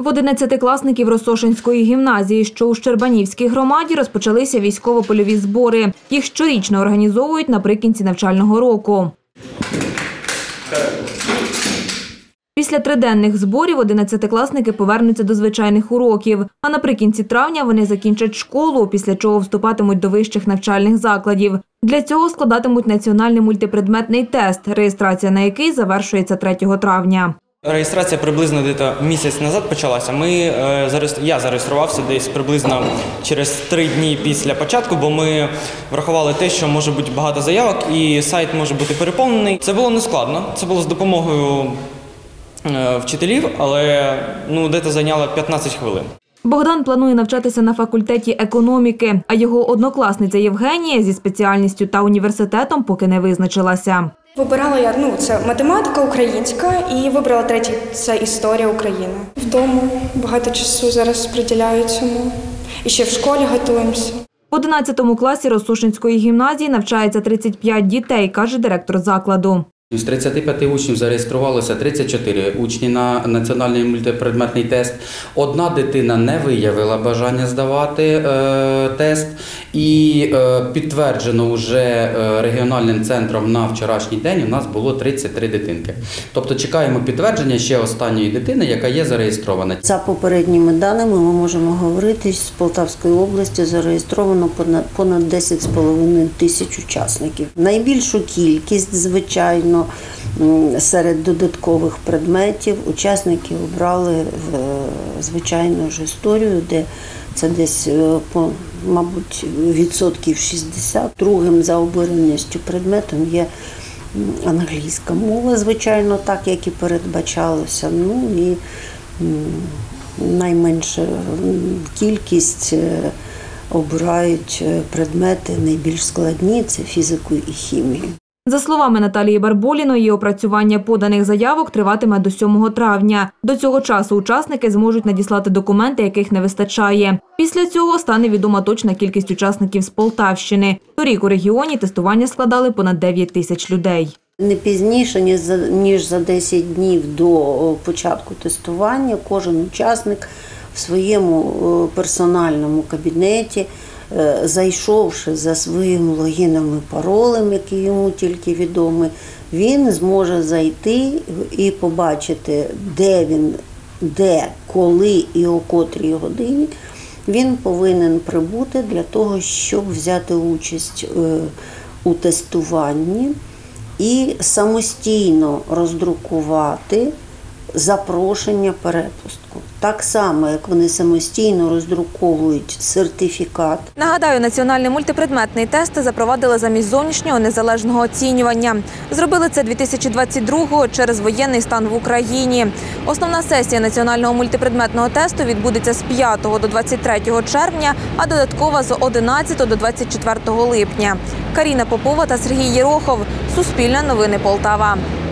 В 11-класників Росошинської гімназії, що у Щербанівській громаді, розпочалися військово-польові збори. Їх щорічно організовують наприкінці навчального року. Після триденних зборів 11-класники повернуться до звичайних уроків. А наприкінці травня вони закінчать школу, після чого вступатимуть до вищих навчальних закладів. Для цього складатимуть національний мультипредметний тест, реєстрація на який завершується 3 травня. Реєстрація приблизно місяць назад почалася. Я зареєструвався десь приблизно через 3 дні після початку, бо ми врахували те, що може бути багато заявок і сайт може бути переповнений. Це було нескладно, це було з допомогою вчителів, але десь зайняло 15 хвилин. Богдан планує навчатися на факультеті економіки, а його однокласниця Євгенія зі спеціальністю та університетом поки не визначилася. Вибирала я, це математика українська і вибрала третій – це історія України. Вдома багато часу зараз приділяю цьому. І ще в школі готуємося. В 11 класі Росошинської гімназії навчається 35 дітей, каже директор закладу. З 35 учнів зареєструвалося 34 учні на національний мультипредметний тест. Одна дитина не виявила бажання здавати тест і підтверджено вже регіональним центром на вчорашній день у нас було 33 дитинки. Тобто чекаємо підтвердження ще останньої дитини, яка є зареєстрована. За попередніми даними ми можемо говорити, з Полтавської області зареєстровано понад 10,5 тисяч учасників. Найбільшу кількість, звичайно, серед додаткових предметів учасники обрали, звичайно ж, історію, де це десь, мабуть, відсотків 60. Другим за обраністю предметом є англійська мова, звичайно, так, як і передбачалося. І найменша кількість обирають предмети найбільш складні – це фізику і хімію. За словами Наталії Барболіної, опрацювання поданих заявок триватиме до 7 травня. До цього часу учасники зможуть надіслати документи, яких не вистачає. Після цього стане відома точна кількість учасників з Полтавщини. Торік у регіоні тестування складали понад 9 тисяч людей. Не пізніше, ніж за 10 днів до початку тестування, кожен учасник в своєму персональному кабінеті, зайшовши за своїм логіном і паролем, який йому тільки відомий, він зможе зайти і побачити, де, коли і о котрій годині він повинен прибути для того, щоб взяти участь у тестуванні і самостійно роздрукувати запрошення перепустку. Так само, як вони самостійно роздруковують сертифікат. Нагадаю, національний мультипредметний тест запровадили замість зовнішнього незалежного оцінювання. Зробили це 2022-го через воєнний стан в Україні. Основна сесія національного мультипредметного тесту відбудеться з 5 до 23 червня, а додаткова з 11 до 24 липня. Каріна Попова та Сергій Єрохов. Суспільне новини Полтава.